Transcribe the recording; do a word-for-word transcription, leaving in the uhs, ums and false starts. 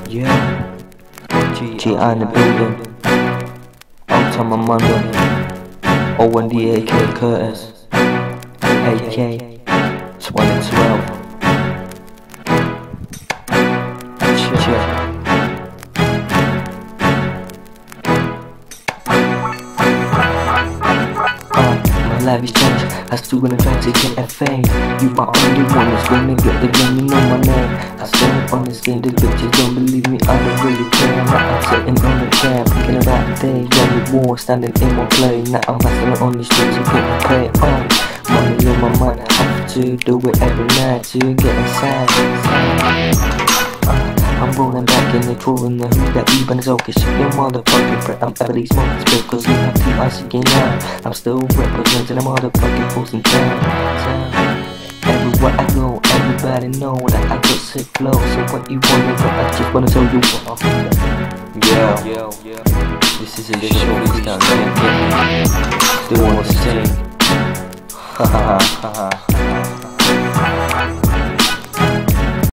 Yeah, G I in the building. I'll tell my mother. O one D A K Curtis. A K twenty twelve. Check. Life is changed, I still gonna try to get that fame. You are only one that's gonna get the game, you know my name. I stand on this game, the bitches don't believe me, I don't really care. Now I'm sitting on the chair, thinking about the day when we war, standing in my play. Now I'm hustling on the streets and getting paid on. Money in my mind, I have to do it every night to get inside. I'm rolling back in the drawing the hood that even is okay. Shit, your motherfucking breath. I'm heavily smoking spit cause you have T I C out. I'm still representing the motherfucking force in town. Everywhere I go, everybody know that I got sick flow. So what you wanna know, I just wanna tell you what I'm Yo, this is a show, this down there. Still wanna sing. Ha ha ha ha.